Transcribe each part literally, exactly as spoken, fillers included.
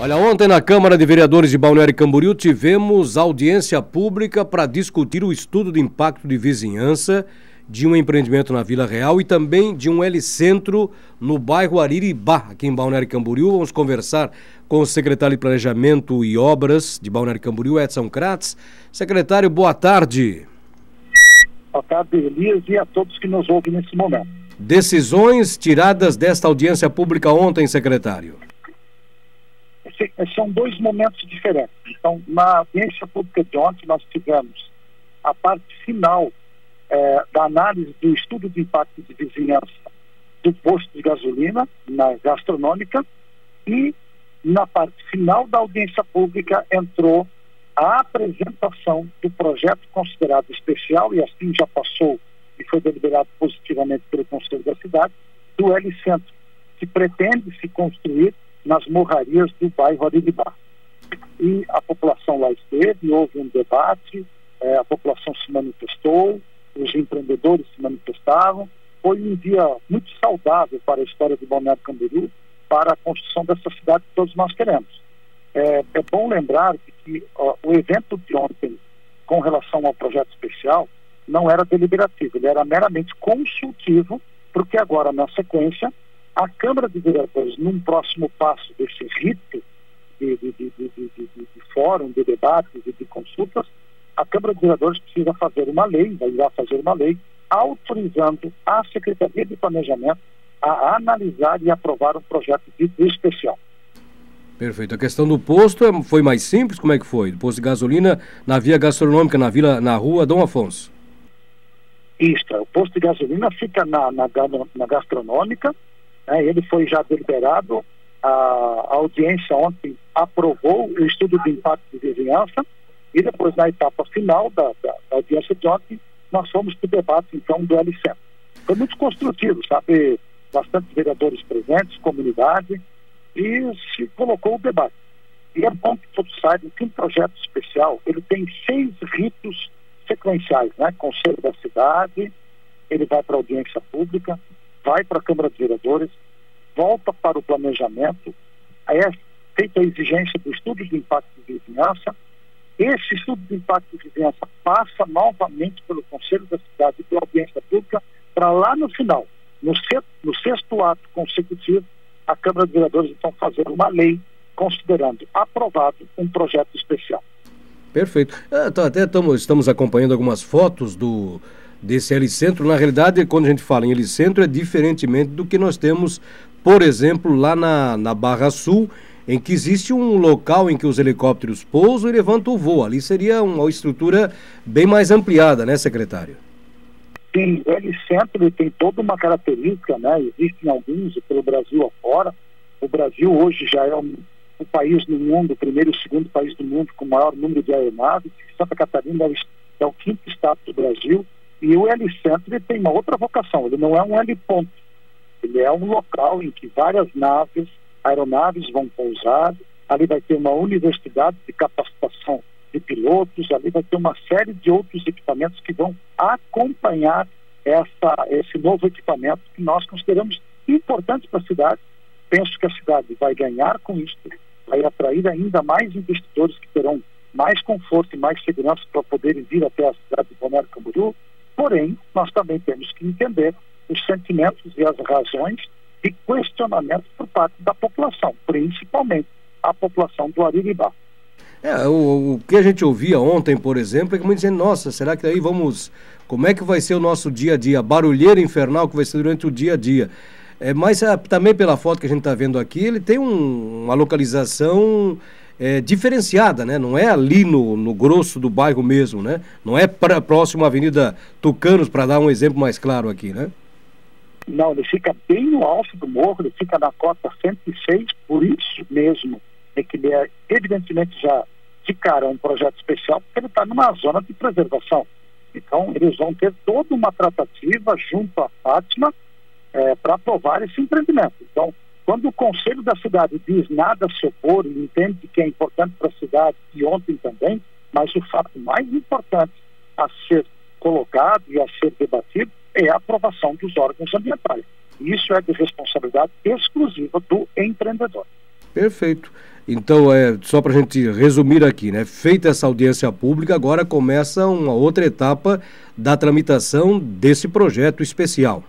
Olha, ontem na Câmara de Vereadores de Balneário Camboriú tivemos audiência pública para discutir o estudo de impacto de vizinhança de um empreendimento na Vila Real e também de um Helicentro no bairro Ariribá, aqui em Balneário Camboriú. Vamos conversar com o secretário de Planejamento e Obras de Balneário Camboriú, Edson Kratz. Secretário, boa tarde. Boa tarde, Elias, e a todos que nos ouvem nesse momento. Decisões tiradas desta audiência pública ontem, secretário. São dois momentos diferentes. Então, na audiência pública de ontem, nós tivemos a parte final eh, da análise do estudo de impacto de vizinhança do posto de gasolina na gastronômica, e na parte final da audiência pública entrou a apresentação do projeto considerado especial, e assim já passou e foi deliberado positivamente pelo Conselho da Cidade, do Helicentro, que pretende se construir nas morrarias do bairro Ariribá. E a população lá esteve, houve um debate, eh, a população se manifestou, os empreendedores se manifestavam. Foi um dia muito saudável para a história de Balneário Camboriú, para a construção dessa cidade que todos nós queremos. É, é bom lembrar que ó, o evento de ontem, com relação ao projeto especial, não era deliberativo, ele era meramente consultivo, porque agora, na sequência, a Câmara de Vereadores, num próximo passo desse rito de, de, de, de, de, de, de fórum, de debates e de consultas, a Câmara de Vereadores precisa fazer uma lei, vai lá fazer uma lei, autorizando a Secretaria de Planejamento a analisar e aprovar um projeto de especial. Perfeito. A questão do posto foi mais simples? Como é que foi? O posto de gasolina na via gastronômica, na vila, na rua Dom Afonso. Isso, o posto de gasolina fica na, na, na gastronômica. É, ele foi já deliberado, a, a audiência ontem aprovou o estudo de impacto de vizinhança, e depois, na etapa final da, da, da audiência de ontem, nós fomos para o debate, então, do L C M. Foi muito construtivo, sabe? Bastante vereadores presentes, comunidade, e se colocou o debate. E é bom que todos saibam que um projeto especial, ele tem seis ritos sequenciais, né? Conselho da Cidade, ele vai para a audiência pública, vai para a Câmara de Vereadores, volta para o planejamento, é feita a exigência do estudo de impacto de vizinhança. Esse estudo de impacto de vizinhança passa novamente pelo Conselho da Cidade e pela audiência pública, para lá no final, no sexto, no sexto ato consecutivo, a Câmara de Vereadores então fazer uma lei considerando aprovado um projeto especial. Perfeito. É, tá, até tamo, estamos acompanhando algumas fotos do desse Helicentro. Na realidade, quando a gente fala em Helicentro, é diferentemente do que nós temos, por exemplo, lá na, na Barra Sul, em que existe um local em que os helicópteros pousam e levantam o voo. Ali seria uma estrutura bem mais ampliada, né, secretário? Sim, o Helicentro tem toda uma característica, né? Existem alguns pelo Brasil afora. O Brasil hoje já é um, um país no mundo, o primeiro e o segundo país do mundo com o maior número de aeronaves. Santa Catarina é o, é o quinto estado do Brasil. E o Helicentro tem uma outra vocação, ele não é um heliponto, ele é um local em que várias naves, aeronaves vão pousar, ali vai ter uma universidade de capacitação de pilotos, ali vai ter uma série de outros equipamentos que vão acompanhar essa, esse novo equipamento que nós consideramos importante para a cidade. Penso que a cidade vai ganhar com isso, vai atrair ainda mais investidores que terão mais conforto e mais segurança para poderem vir até a cidade de Balneário Camboriú. Porém, nós também temos que entender os sentimentos e as razões de questionamento por parte da população, principalmente a população do Ariribá. É, o, o que a gente ouvia ontem, por exemplo, é que muitos dizendo, nossa, será que daí vamos... Como é que vai ser o nosso dia a dia? Barulheira infernal que vai ser durante o dia a dia. É, mas é, também pela foto que a gente está vendo aqui, ele tem um, uma localização... É, diferenciada, né? Não é ali no, no grosso do bairro mesmo, né? Não é pra, próximo à Avenida Tucanos, para dar um exemplo mais claro aqui, né? Não, ele fica bem no alto do morro, ele fica na cota cento e seis, por isso mesmo é que ele é evidentemente já de cara um projeto especial, porque ele está numa zona de preservação. Então eles vão ter toda uma tratativa junto à Fátima é, para aprovar esse empreendimento. Então, quando o Conselho da Cidade diz nada a se opor e entende que é importante para a cidade, e ontem também, mas o fato mais importante a ser colocado e a ser debatido é a aprovação dos órgãos ambientais. Isso é de responsabilidade exclusiva do empreendedor. Perfeito. Então, é, só para a gente resumir aqui, né? Feita essa audiência pública, agora começa uma outra etapa da tramitação desse projeto especial.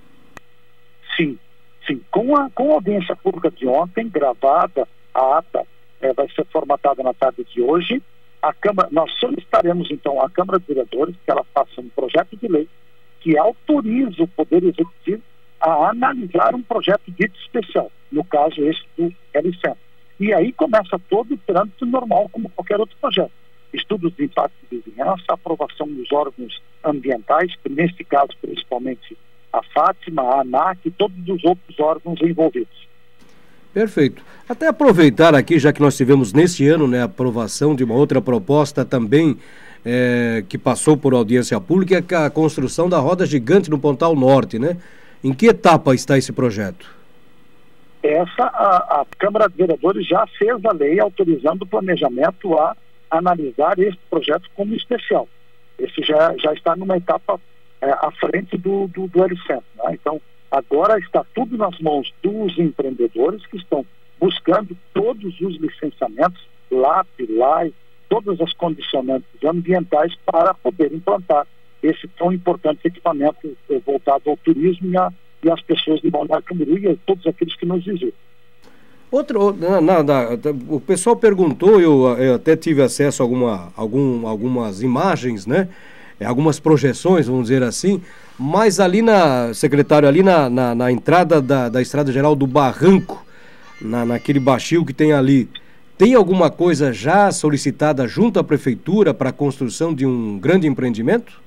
Sim, sim. Com a, com a audiência pública de ontem, gravada, a ata é, vai ser formatada na tarde de hoje. A Câmara, nós solicitaremos, então, à Câmara de Vereadores que ela faça um projeto de lei que autorize o Poder Executivo a analisar um projeto dito especial, no caso esse do L C E M. E aí começa todo o trâmite normal, como qualquer outro projeto. Estudos de impacto de vizinhança, aprovação dos órgãos ambientais, nesse caso principalmente a Fátima, a ANAC e todos os outros órgãos envolvidos. Perfeito. Até aproveitar aqui, já que nós tivemos neste ano, né, a aprovação de uma outra proposta também é, que passou por audiência pública, que é a construção da roda gigante no Pontal Norte, né? Em que etapa está esse projeto? Essa, a, a Câmara de Vereadores já fez a lei autorizando o planejamento a analisar esse projeto como especial. Esse já, já está numa etapa é, à frente do, do, do L C E M, né? Então, agora está tudo nas mãos dos empreendedores que estão buscando todos os licenciamentos, L A P, L A I, todas as condicionantes ambientais para poder implantar esse tão importante equipamento é, voltado ao turismo e a e as pessoas de Balneário Camboriú e a todos aqueles que nos visitam. Outro, na, na, na, o pessoal perguntou, eu, eu até tive acesso a alguma, algum, algumas imagens, né? Algumas projeções, vamos dizer assim, mas ali na, secretário, ali na, na, na entrada da, da Estrada Geral do Barranco, na, naquele baixio que tem ali, tem alguma coisa já solicitada junto à Prefeitura para a construção de um grande empreendimento?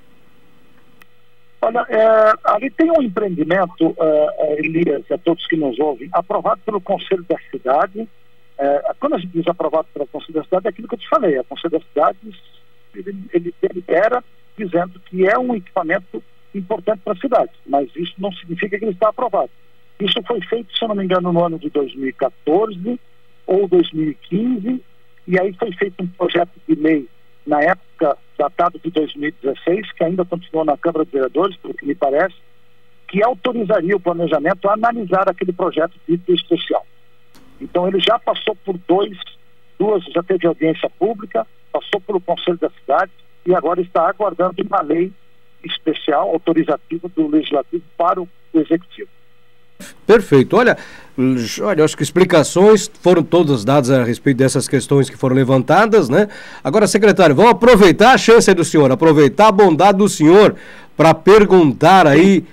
Olha, é, ali tem um empreendimento, é, Elias, a todos que nos ouvem, aprovado pelo Conselho da Cidade. É, quando a gente diz aprovado pelo Conselho da Cidade, é aquilo que eu te falei. O Conselho da Cidade, ele, ele delibera dizendo que é um equipamento importante para a cidade, mas isso não significa que ele está aprovado. Isso foi feito, se eu não me engano, no ano de dois mil e quatorze ou dois mil e quinze, e aí foi feito um projeto de lei na época, datado de dois mil e dezesseis, que ainda continuou na Câmara de Vereadores, pelo que me parece, que autorizaria o planejamento a analisar aquele projeto dito especial. Então ele já passou por dois, duas, já teve audiência pública, passou pelo Conselho da Cidade e agora está aguardando uma lei especial, autorizativa do Legislativo para o Executivo. Perfeito. Olha, olha, acho que explicações foram todas dadas a respeito dessas questões que foram levantadas, né? Agora, secretário, vamos aproveitar a chance aí do senhor, aproveitar a bondade do senhor para perguntar aí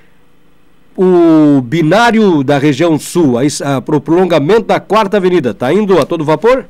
o binário da região sul, para o prolongamento da Quarta Avenida, está indo a todo vapor?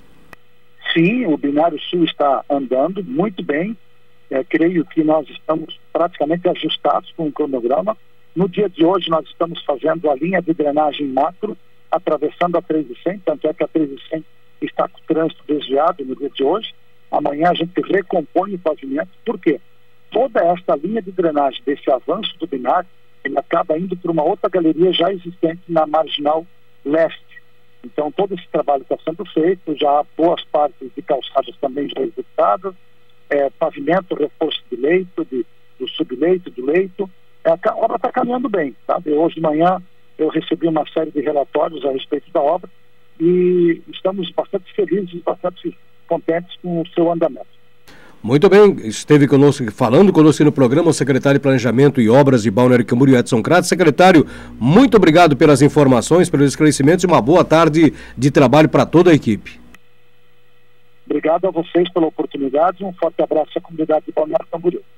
Sim, o binário sul está andando muito bem. É, creio que nós estamos praticamente ajustados com o cronograma. No dia de hoje nós estamos fazendo a linha de drenagem macro, atravessando a três e cem, tanto é que a três e cem está com o trânsito desviado no dia de hoje. Amanhã a gente recompõe o pavimento. Por quê? Toda esta linha de drenagem desse avanço do binário, ele acaba indo para uma outra galeria já existente na Marginal Leste. Então todo esse trabalho está sendo feito, já há boas partes de calçadas também já executadas, é, pavimento, reforço de leito, de, do subleito, do leito. A obra está caminhando bem, sabe? Hoje de manhã eu recebi uma série de relatórios a respeito da obra e estamos bastante felizes, bastante contentes com o seu andamento. Muito bem, esteve conosco, falando conosco no programa, o secretário de Planejamento e Obras de Balneário Camboriú, Edson Crato. Secretário, muito obrigado pelas informações, pelos esclarecimentos e uma boa tarde de trabalho para toda a equipe. Obrigado a vocês pela oportunidade e um forte abraço à comunidade de Balneário Camboriú.